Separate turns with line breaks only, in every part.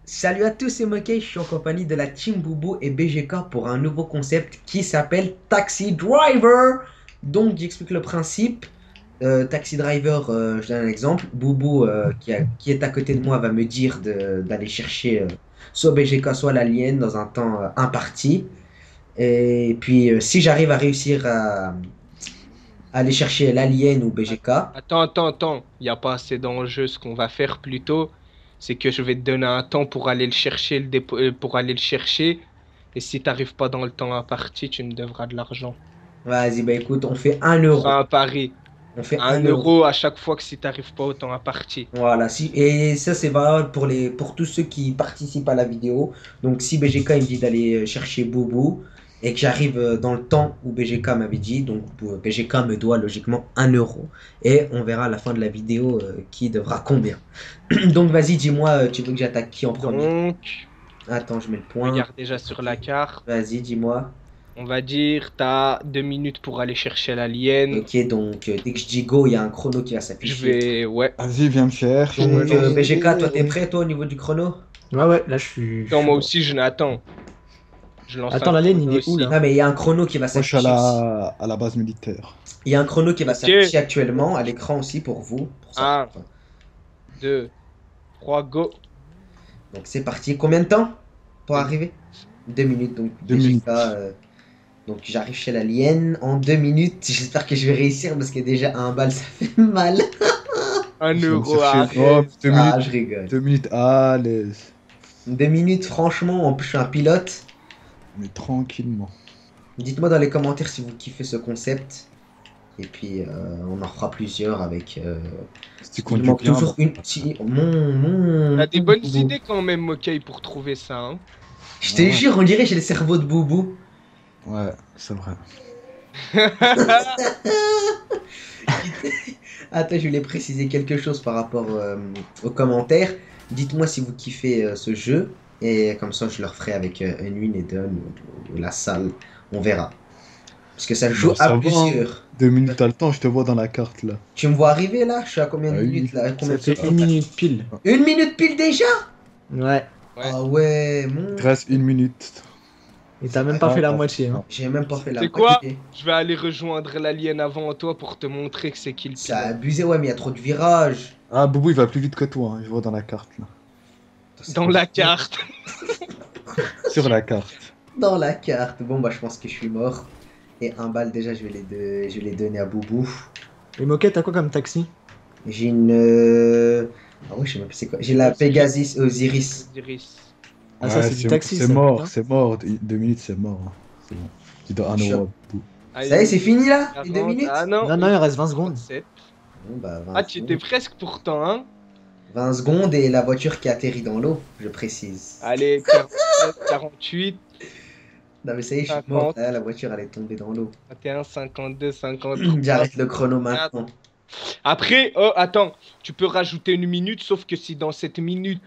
Salut à tous, c'est Monkey, je suis en compagnie de la Team Boubou et BGK pour un nouveau concept qui s'appelle Taxi Driver. Donc j'explique le principe. Taxi Driver, je donne un exemple. Boubou qui est à côté de moi va me dire d'aller chercher soit BGK soit l'alien dans un temps imparti. Et puis si j'arrive à réussir à aller chercher l'alien ou BGK,
Attends. Il n'y a pas assez d'enjeux. Ce qu'on va faire plutôt, c'est que je vais te donner un temps pour aller le chercher, pour aller le chercher. Et si t'arrives pas dans le temps imparti, tu me devras de l'argent.
vas-y, bah écoute, on fait un
On
euro.
fera un pari.
On fait
Un
un euro.
euro à chaque fois que si t'arrives pas au temps imparti.
Voilà, si, et ça c'est valable pour tous ceux qui participent à la vidéo. Donc si BGK il me dit d'aller chercher Boubou et que j'arrive dans le temps où BGK m'avait dit, donc BGK me doit logiquement un euro. Et on verra à la fin de la vidéo qui devra combien. Donc vas-y, dis-moi, tu veux que j'attaque qui en premier?
Donc,
Attends, je mets le point.
regarde déjà sur
Ok.
la carte.
Vas-y, dis-moi.
On va dire, t'as 2 minutes pour aller chercher l'alien.
Ok, donc dès que je dis go, il y a un chrono qui va
Je
s'afficher.
vais, ouais,
Vas-y, viens me
je me
Donc
lance.
chercher.
BGK, toi t'es prêt toi au niveau du chrono?
Ouais, ouais, là je
Attends,
suis
moi
bon.
aussi, je n'attends. Je lance un
Attends, la laine, il
chrono
est où
aussi.
là?
Non mais il y a un chrono qui va
Moi, je suis à
s'afficher aussi.
à la base militaire.
Il y a un chrono qui va
Ok.
s'afficher actuellement à l'écran aussi pour vous, pour ça.
Un,
Enfin,
2, 3, go.
donc c'est parti. Combien de temps pour
2 minutes.
arriver? 2 minutes. Donc
2 minutes.
BGK, donc j'arrive chez l'alien en 2 minutes. J'espère que je vais réussir parce que déjà un bal ça fait mal.
Un
Je vais me
euro,
chercher. Oh,
arrête.
2 minutes.
Ah, je rigole.
2 minutes à l'aise.
2 minutes, franchement, en plus je suis un pilote.
Mais tranquillement.
Dites-moi dans les commentaires si vous kiffez ce concept. Et puis on en fera plusieurs avec.
Si tu
Il
conduis
manque
bien.
toujours une.
T'as des bonnes
Boubou.
idées quand même, Mokai, pour trouver ça, hein.
Je te
Ouais.
jure, on dirait que j'ai le cerveau de Boubou.
Ouais, c'est vrai.
Attends, je voulais préciser quelque chose par rapport aux commentaires. Dites-moi si vous kiffez ce jeu. Et comme ça, je le referai avec Unwin et Don ou la salle. On verra. Parce que ça joue
Bah,
à
ça va, hein.
plusieurs.
2 minutes, t'as le temps, je te vois dans la carte là.
Tu me vois arriver là? Je suis à combien de
Ah
minutes
oui.
là? Combien
Ça
de
fait
secondes?
1 minute pile.
1 minute pile déjà?
Ouais.
Ouais.
Ah ouais,
Il te reste 1 minute.
Et t'as même pas
Ah,
fait la
ah,
moitié, hein.
j'ai même pas fait la
C'est quoi?
moitié.
Je vais aller rejoindre l'alien avant toi pour te montrer que c'est qui le
Ça a
pilote.
abusé, ouais, mais il y a trop de virages.
Ah, Boubou, il va plus vite que toi, hein, je vois dans la carte là.
Dans la carte.
Sur la carte.
Dans la carte. Bon, bah, je pense que je suis mort. Et un bal, déjà, je vais les donner à Boubou.
Et Moquette, t'as quoi comme taxi?
J'ai une. Ah ouais, je sais même pas c'est quoi. J'ai la Pegasus Osiris.
Osiris.
Ah, ça,
Ouais,
c'est du taxi,
c'est
ça,
mort,
putain.
c'est mort. 2 minutes, c'est mort, hein. C'est bon. Tu dois un
Chop.
euro à Boubou.
Ah,
Ça y est, c'est fini là? Les 2
40.
minutes?
Ah non.
Non, non, il reste 20 secondes.
37.
Bon, bah, 20
Ah, tu étais
secondes.
presque pourtant, hein.
20 secondes et la voiture qui atterrit dans l'eau, je précise.
Allez, 47, 48,
Non, mais ça y est, je suis mort.
50,
Là, la voiture, elle est tombée dans l'eau.
51, 52, 53.
J'arrête le chrono maintenant.
Après, oh, attends, tu peux rajouter 1 minute, sauf que si dans cette minute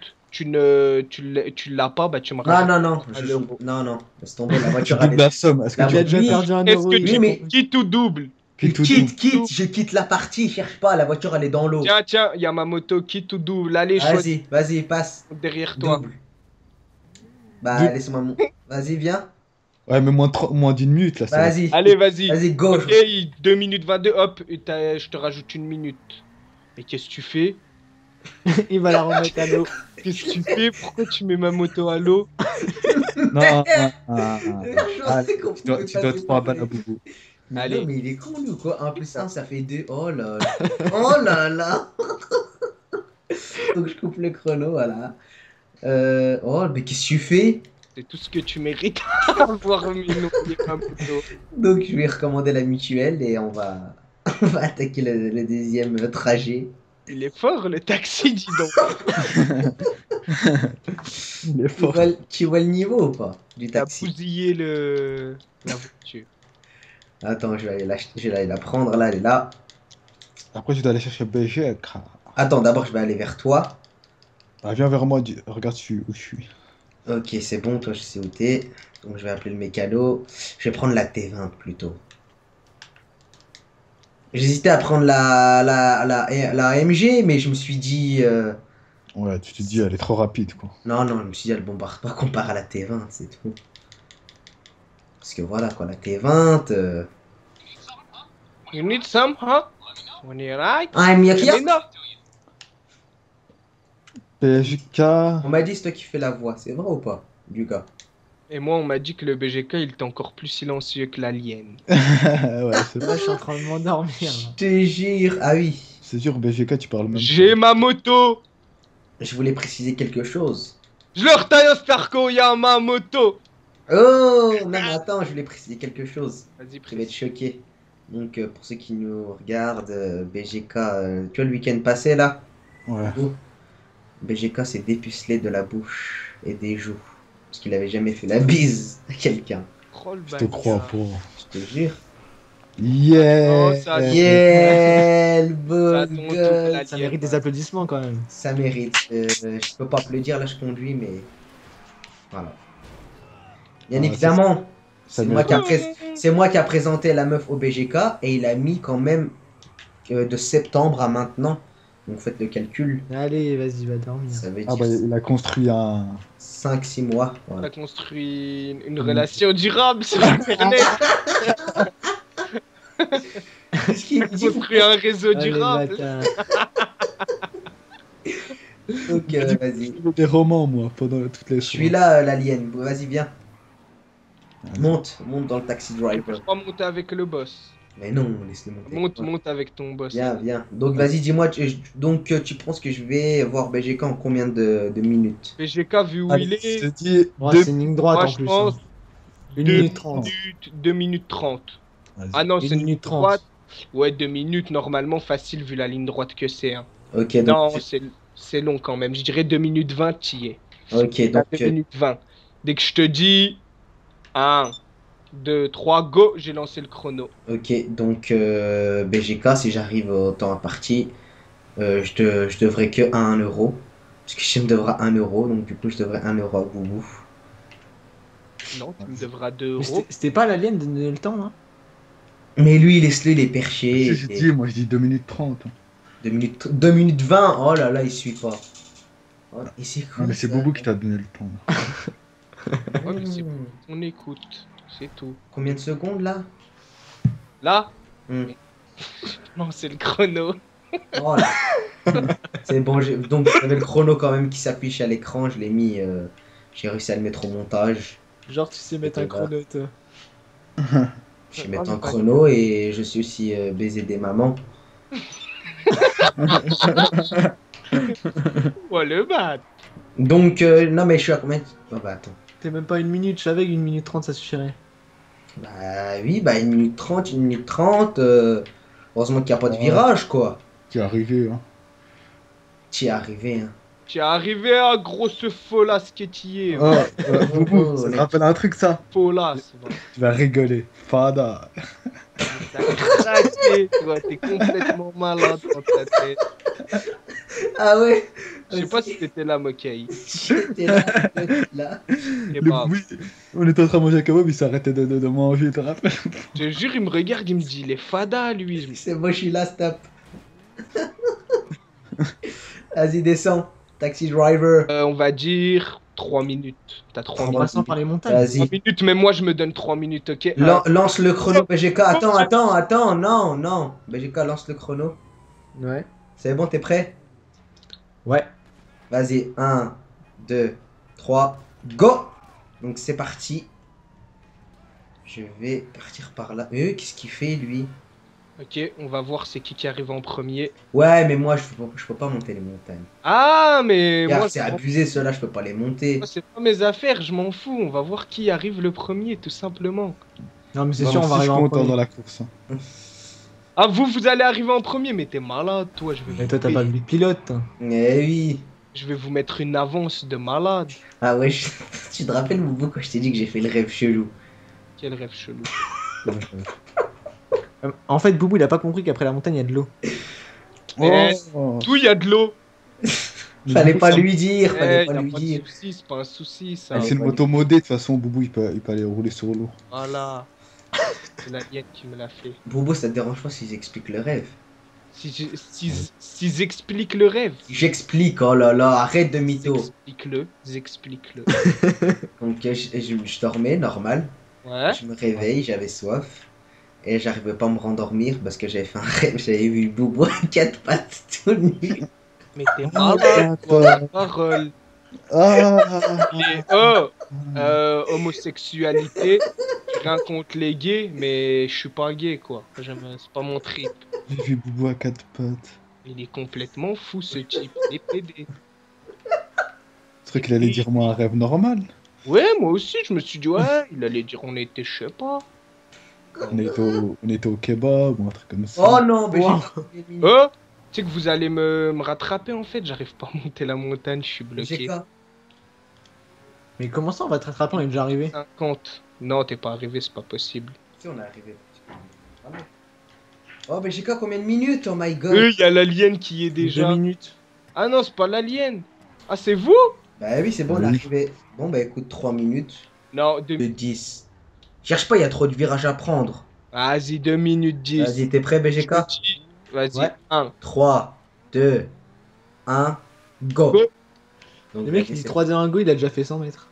tu l'as pas, bah tu me
Ah
rajoutes
non, non,
un euro.
non, non, laisse tomber, la
Tu
voiture,
doubles
elle
la
est.
somme. Est-ce que
La
tu
Tu as déjà
oui.
perdu un
Est-ce
euro
que
et
Oui,
tu
mais-
quittes ou double?
Puis tout
Quitte,
double.
quitte, je quitte la partie, cherche pas, la voiture, elle est dans l'eau.
Tiens, il y a ma moto, quitte ou double. Allez, choisis
Vas-y, passe.
derrière toi.
Double. Bah,
Double.
laisse-moi mon. Vas-y, viens.
Ouais, mais moins d'une minute là.
Vas-y.
Allez, vas-y.
Vas-y, go.
Ok, 2 minutes 22, hop, et je te rajoute 1 minute. Mais qu'est-ce que tu fais?
Il va la remettre à l'eau.
Qu'est-ce que tu fais? Pourquoi tu mets ma moto à l'eau?
Non, non,
Je sais qu'on
tu dois
pouvait
3
passer
balles à
par
Boubou.
Mais
Allez.
non, mais il est con, lui, ou quoi? 1 plus 1, ça fait 2. Oh là là. Oh là là. Donc, je coupe le chrono, voilà. Oh, mais qu'est-ce que tu fais?
C'est tout ce que tu mérites. Avoir mis ma moto.
Donc, je vais recommander la mutuelle et on va, on va attaquer le deuxième trajet.
Il est fort le taxi, dis donc.
Il est fort.
Tu vois le niveau ou pas du
T'as
taxi?
bousillé la voiture.
Attends, je vais aller la prendre là, elle est là.
Après, tu dois aller chercher BG.
Attends, d'abord, je vais aller vers toi.
Ah, viens vers moi, regarde où je suis.
Ok, c'est bon, toi, je sais où t'es. Donc, je vais appeler le mécano. Je vais prendre la T20 plutôt. J'hésitais à prendre la AMG, mais je me suis dit.
Ouais, tu te dis, elle est trop rapide, quoi.
Non, non, je me suis dit, elle bombarde pas comparé à la T20, c'est tout. Parce que voilà, quoi, la T20.
You need some, huh? When you're right?
I'm
Let me
Yakia.
know.
PSJK.
On m'a dit, c'est toi qui fais la voix, c'est vrai ou pas, du gars?
Et moi, on m'a dit que le BGK, il était encore plus silencieux que l'alien.
Ouais, c'est
Là,
vrai.
je suis en train de m'endormir.
Je
là.
te jure. Ah oui,
C'est sûr, BGK, tu parles même.
J'ai ma moto.
je voulais préciser quelque chose.
Je leur taille un Starco, il y a ma moto.
Oh, non, mais attends, je voulais préciser quelque chose.
Vas-y,
Je vais être choqué. Donc, pour ceux qui nous regardent, BGK, tu vois le week-end passé là?
Ouais.
Oh, BGK s'est dépucelé de la bouche et des joues. Parce qu'il avait jamais fait la bise à quelqu'un.
Oh, le
Je te crois
bâtard.
pas.
Je te jure.
Yeah.
Oh, ça-
Yeah, le beau
Ça tombe tout
gosse.
la-
Ça mérite des applaudissements quand même.
Ça mérite. Je peux pas applaudir, là je conduis, mais. Voilà. Bien
Ah,
évidemment,
ça
c'est moi,
mérite.
c'est moi qui a présenté la meuf au BGK et il a mis quand même de septembre à maintenant. Donc faites le calcul.
Allez, vas-y, va dormir.
Ça veut
Ah
dire
bah, il a construit un.
5-6 mois.
On
Voilà.
a construit une relation durable sur Internet.
Qu'est-ce qu'il
On a
dit
construit un réseau
Allez,
durable.
bâtard.
Ok, vas-y.
Je fais des romans, moi, pendant toutes les
Je suis là, l'alien. Vas-y, viens.
Vas-y.
Monte dans le taxi
Je
driver.
peux pas monter avec le boss.
Mais non, laisse-le monter.
Monte avec ton boss.
Viens, viens. Donc vas-y, dis-moi, donc tu penses que je vais voir BGK en combien de minutes?
BGK, vu où
Allez,
il
je te
est,
dis.
Ouais,
deux-
c'est une ligne droite
moi,
en
je
plus.
pense
Hein. 1
2
minute 30.
minutes, 2 minutes 30.
Vas-y.
Ah non, c'est
1
une
minute
ligne
30.
droite. Ouais, 2 minutes, normalement, facile vu la ligne droite que c'est. Hein.
Ok,
Non,
donc.
c'est long quand même. Je dirais 2 minutes 20, t'y es.
Ok,
T'as
donc.
2 minutes 20. Dès que je te dis 1, 2, 3, go, j'ai lancé le chrono.
Ok, donc BGK, si j'arrive au temps imparti, je devrais que 1 euro. Parce que je me devra 1 euro, donc du coup je devrais 1 euro à Boubou.
Non, tu me devras 2
Mais
euros.
c'était pas l'alien de donner le temps, hein.
Mais lui, laisse-le, il est perché.
Si, je dis, moi je dis 2 minutes 30.
2 minutes 20, oh là là, il suit pas. Oh, et c'est
Non,
cool.
mais c'est
ça.
Boubou qui t'a donné le temps.
Ouais, mais c'est-
Hmm.
On écoute, c'est tout.
Combien de secondes là?
Là,
Hmm.
non, c'est le chrono.
Oh là. C'est bon, donc j'avais le chrono quand même qui s'affiche à l'écran, je l'ai mis, j'ai réussi à le mettre au montage.
Genre, tu sais mettre un
Voilà.
chrono, toi.
Je vais mettre un chrono et je suis aussi baiser des mamans.
Ouais, le bat.
Donc, non mais je suis à combien? Oh, bah attends.
T'es même pas 1 minute, je savais qu'une minute 30 ça suffirait.
Bah oui, bah 1 minute 30, 1 minute 30. Heureusement qu'il n'y a pas de
Ouais.
virage quoi.
Qui est arrivé, hein.
T'y es arrivé, hein.
Tu es arrivé à grosse folasse que tu es.
Oh, Boubou, ça te rappelle un truc ça?
Folasse. va.
Tu vas rigoler. Fada.
T'as craqué, toi, t'es complètement malade dans ta tête.
Ah ouais.
Je sais pas si t'étais là, Mokai.
J'étais là, là.
Et
Le
bah,
bruit. On était en train de manger un kebab, il s'arrêtait de manger, tu te rappelles?
je te jure, il me regarde, il me dit, il est fada, lui. Je me dis,
C'est bon, je suis là, stop. Vas-y, descends. Taxi driver.
on va dire 3 minutes. T'as 3
En
minutes.
passant par les montagnes.
3
Vas-y.
minutes, mais moi, je me donne 3 minutes, ok?
Lance le chrono, BGK. Attends, non. BGK, lance le chrono.
Ouais.
C'est bon, t'es prêt?
Ouais.
Vas-y, 1, 2, 3, go! Donc c'est parti. Je vais partir par là. Qu'est-ce qu'il fait lui?
Ok, on va voir c'est qui arrive en premier.
Ouais, mais moi je peux pas monter les montagnes.
Ah, mais
Regarde,
moi,
c'est abusé ceux-là, je peux pas les monter.
moi, c'est pas mes affaires, je m'en fous. On va voir qui arrive le premier, tout simplement.
Non, mais c'est
Non,
sûr,
mais
on va
si
arriver
je
en
compte dans
premier.
la course. Hein.
Ah, vous allez arriver en premier, mais t'es malade, toi.
Mais toi, t'as pas de pilote. Toi.
Eh oui.
Je vais vous mettre une avance de malade.
Ah ouais, tu te rappelles Boubou quand je t'ai dit que j'ai fait le rêve chelou?
Quel rêve chelou.
En fait, Boubou, il a pas compris qu'après la montagne, il y a de l'eau.
Eh,
Oh.
Tout, il y a de l'eau.
Fallait pas lui dire,
Eh,
fallait
y
pas
a
lui
pas de
dire.
soucis, c'est pas un souci, ça.
C'est une moto modée, de toute façon, Boubou, il peut aller rouler sur l'eau.
Voilà. C'est l'alien qui me l'a fait.
Boubou, ça te dérange pas si j'explique le rêve?
S'ils expliquent le rêve.
J'explique, oh là là, arrête de mytho.
Explique-le.
Donc je dormais, normal.
Ouais.
Je me réveille, j'avais soif. Et j'arrivais pas à me rendormir parce que j'avais fait un rêve, j'avais vu Boubou à quatre pattes tout nu.
Mais t'es malade, toi, parole.
Ah,
Et, oh, homosexualité, j'ai rien contre les gays, mais je suis pas gay, quoi. C'est pas mon trip.
j'ai vu Boubou à quatre pattes.
Il est complètement fou, ce type. Il est pédé.
Je crois qu'il allait dire moi un rêve normal.
Ouais, moi aussi, je me suis dit, ouais, il allait dire on était, je sais pas.
On était au kebab ou un truc comme ça.
Oh non, mais
Wow.
j'ai
Oh, tu sais que vous allez me rattraper, en fait. J'arrive pas à monter la montagne, je suis bloqué.
GK.
Mais comment ça, on va te rattraper, on est déjà arrivé.
50. Non, t'es pas arrivé, c'est pas possible.
Si, on est arrivé. Ah non. Oh, mais GK, combien de minutes? Oh my god.
Il y a l'alien qui est déjà.
2 minutes.
Ah non, c'est pas l'alien. Ah, c'est vous?
Bah oui, c'est bon, on est
Oui.
arrivé. Bon, bah écoute, 3 minutes
Non,
de 10. Cherche pas, il y a trop de virages à prendre.
Vas-y, 2 minutes 10.
Vas-y, t'es prêt, BGK?
Vas-y,
Ouais.
1.
3, 2, 1, go.
Go.
Donc,
Le mec,
vas-y,
il dit
c'est
3 1 go, il a déjà fait 100 mètres.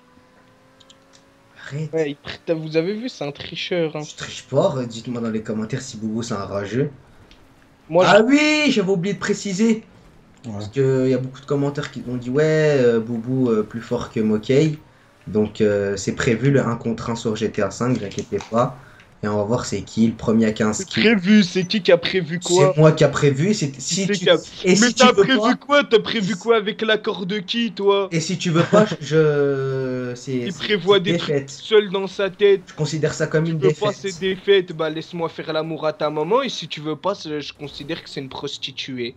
bon. Arrête.
Ouais, vous avez vu, c'est un tricheur. Hein.
Je triche pas, dites-moi dans les commentaires si Boubou c'est un rageux.
Moi,
Ah oui, j'avais oublié de préciser.
Ouais.
Parce qu'il y a beaucoup de commentaires qui ont dit ouais, Boubou plus fort que Mokey. Donc c'est prévu le 1 contre 1 sur GTA 5, vous inquiétez pas. Et on va voir c'est qui, le premier à 15
c'est
kills.
prévu, c'est qui a prévu quoi?
C'est moi qui a prévu. Si
C'est
tu...
qui a-
Et
Mais
si tu
t'as
veux
prévu
pas...
quoi? T'as prévu quoi avec l'accord de qui, toi?
Et si tu veux pas, c'est
Il prévoit
c'est
des trucs
défaite.
seul dans sa tête.
Je considère ça comme
Tu
une
veux pas
défaite.
ces défaites, bah laisse-moi faire l'amour à ta maman. Et si tu veux pas, je considère que c'est une prostituée.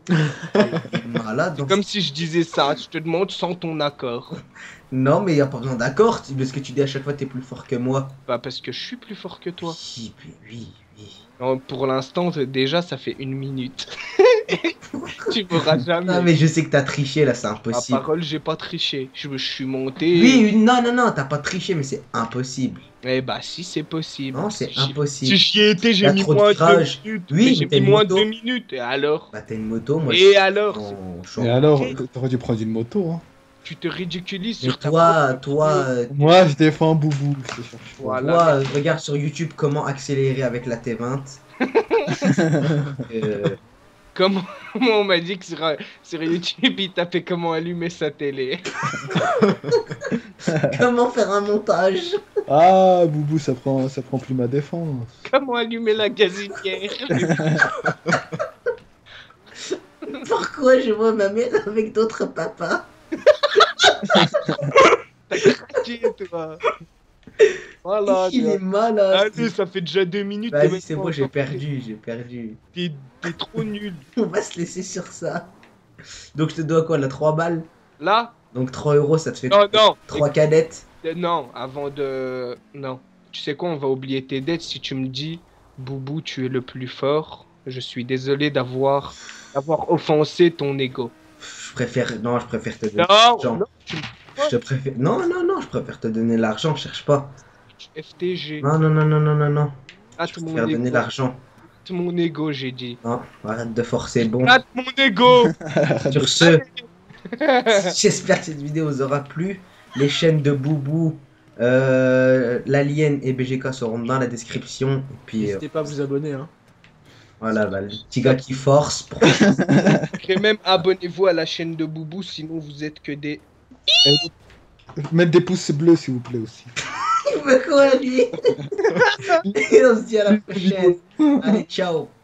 Malade. donc-
Comme si je disais ça, je te demande sans ton accord.
Non, mais il n'y a pas besoin d'accord. Parce que tu dis à chaque fois t'es plus fort que moi.
Bah parce que je suis plus fort que toi.
Oui, oui, oui.
Non, pour l'instant, déjà, ça fait 1 minute. Tu m'auras jamais.
Non, mais je sais que t'as triché là, c'est
Ma
impossible.
parole, j'ai pas triché. Je suis monté.
Oui, non, non, non, t'as pas triché, mais c'est impossible.
Eh bah si, c'est possible.
Non, c'est
Si-
impossible.
Si j'y étais, j'ai
T'as
mis
trop de
moins de 2
virages.
minutes.
Oui,
Mais j'ai
mais t'as
mis
une
moins de
moto.
2 minutes. Et alors?
Bah, t'as une moto, moi.
Et alors?
je suis en-
Et alors, t'aurais dû prendre une moto, hein.
Tu te ridiculises
Mais
sur ta
toi,
propre
toi,
vidéo.
Moi, je défends Boubou, je te cherche pas.
Voilà.
toi, regarde sur YouTube comment accélérer avec la T20. Euh,
Comment on m'a dit que sur YouTube, il tapait comment allumer sa télé.
comment faire un montage?
Ah, Boubou, ça prend plus ma défense.
Comment allumer la gazinière.
Pourquoi je vois ma mère avec d'autres papas?
Qui est, toi? Voilà.
Il est malade.
Allez, ça fait déjà 2 minutes.
Vas-y,
t'es
c'est
même
bon,
pas
j'ai
encore-
perdu, j'ai perdu.
T'es trop nul.
On va se laisser sur ça. Donc je te dois quoi, là, 3 balles?
Là?
Donc 3 euros, ça te fait
Non, non.
3 cadettes.
Non, avant de... Non. Tu sais quoi, on va oublier tes dettes si tu me dis, Boubou, tu es le plus fort. Je suis désolé d'avoir offensé ton ego.
Je préfère... Non, je préfère te donner
Non,
l'argent.
non,
Je te préfère... Non, non, non, je préfère te donner l'argent, cherche pas.
FTG.
Non, non, non, non, non, non, non.
Hâte
Je
mon
préfère donner
ego.
l'argent.
Hâte mon ego, j'ai dit.
Non, arrête de forcer, bon.
Hâte mon ego.
Sur ce, j'espère que cette vidéo vous aura plu. Les chaînes de Boubou, l'Alien et BGK seront dans la description. Et puis
N'hésitez pas à vous abonner, hein.
voilà, bah, le petit gars qui force. Pour...
Et même abonnez-vous à la chaîne de Boubou, sinon vous êtes que des...
Mettre des pouces bleus, s'il vous plaît, aussi.
Il veut quoi, lui? Et on se dit à la prochaine. Allez, ciao.